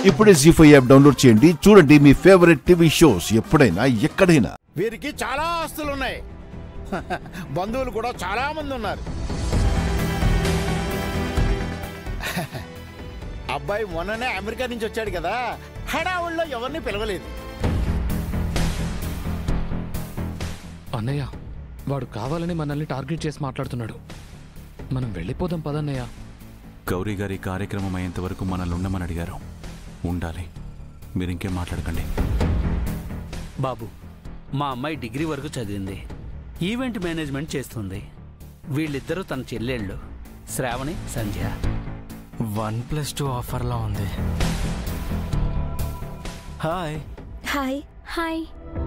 ఇప్పుడే జీ5 app download చేయండి. చూడండి మీ ఫేవరెట్ టీవీ షోస్ ఎప్పుడైనా ఎక్కడైనా. వీరికి చాలా ఆస్తులున్నాయి, బంధువులు కూడా చాలా మంది ఉన్నారు. అబ్బాయి మొన్ననే అమెరికా నుంచి వచ్చాడు కదా, హడావుల్లో ఎవరిని పిలవలేదు. అన్నయ్య, వాడు కావాలని మనల్ని టార్గెట్ చేసి మాట్లాడుతున్నాడు. మనం వెళ్ళిపోదాం పదన్నయ్య. గౌరీ గారి కార్యక్రమం అయ్యేంత వరకు మనల్ని ఉండమని అడిగారు. ఉండాలి. మీరింకేం మాట్లాడకండి. బాబు, మా అమ్మాయి డిగ్రీ వరకు చదివింది, ఈవెంట్ మేనేజ్మెంట్ చేస్తుంది. వీళ్ళిద్దరూ తన చెల్లెళ్ళు, శ్రావణి, సంధ్య. 1+2 ఆఫర్లా ఉంది. Hi hi hi.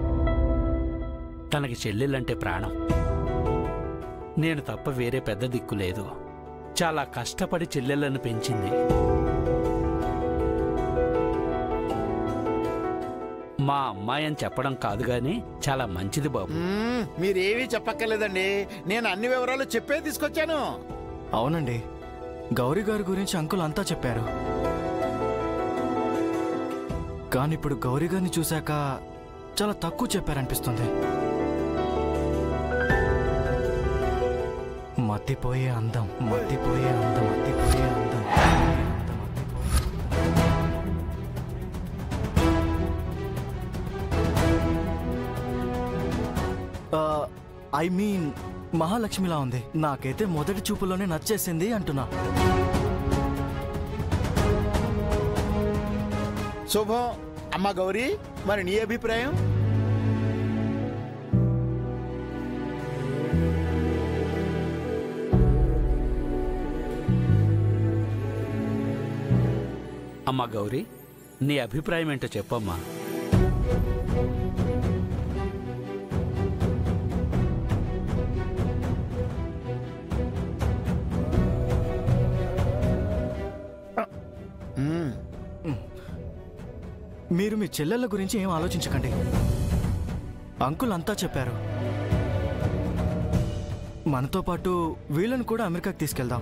తనకి చెల్లెళ్ళంటే ప్రాణం. నేను తప్ప వేరే పెద్ద దిక్కు లేదు. చాలా కష్టపడి చెల్లెళ్ళను పెంచింది. మా అమ్మాయి అని చెప్పడం కాదు గాని చాలా మంచిది బాబు. మీరేమీ చెప్పక్కర్లేదండి, నేను అన్ని వివరాలు చెప్పే తీసుకొచ్చాను. అవునండి, గౌరీ గారి గురించి అంకుల్ అంతా చెప్పారు. కానీ ఇప్పుడు గౌరీ గారిని చూశాక చాలా తక్కువ చెప్పారనిపిస్తుంది. మత్తిపోయే అందం, మత్తిపోయే అందం, మత్తిపోయే అందం. ఐ మీన్ మహాలక్ష్మిలా ఉంది. నాకైతే మొదటి చూపులోనే నచ్చేసింది అంటున్నా. శుభం. అమ్మ గౌరీ, మరి నీ అభిప్రాయం? అమ్మా గౌరీ, నీ అభిప్రాయం ఏంటో చెప్పమ్మా. మీరు మీ చెల్లెళ్ళ గురించి ఏం ఆలోచించకండి. అంకుల్ అంతా చెప్పారు. మనతో పాటు వీళ్ళని కూడా అమెరికాకి తీసుకెళ్దాం.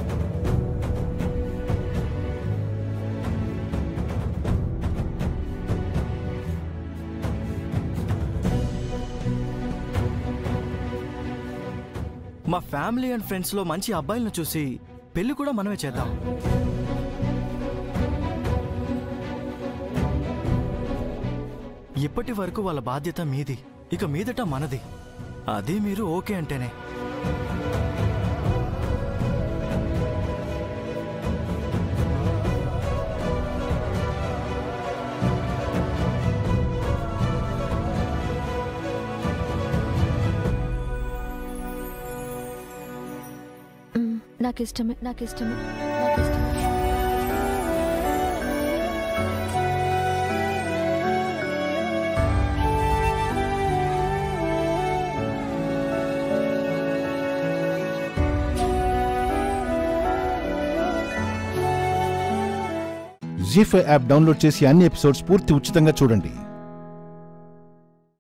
మా ఫ్యామిలీ అండ్ ఫ్రెండ్స్లో మంచి అబ్బాయిలను చూసి పెళ్లి కూడా మనమే చేద్దాం. ఇప్పటి వరకు వాళ్ళ బాధ్యత మీది, ఇక మీదట మనది. అది మీరు ఓకే అంటేనే. నాకిష్టమే, నాకిష్టమే, నాకిష్టమే. జీ5 యాప్ డౌన్లోడ్ చేసి అన్ని ఎపిసోడ్స్ పూర్తి ఉచితంగా చూడండి.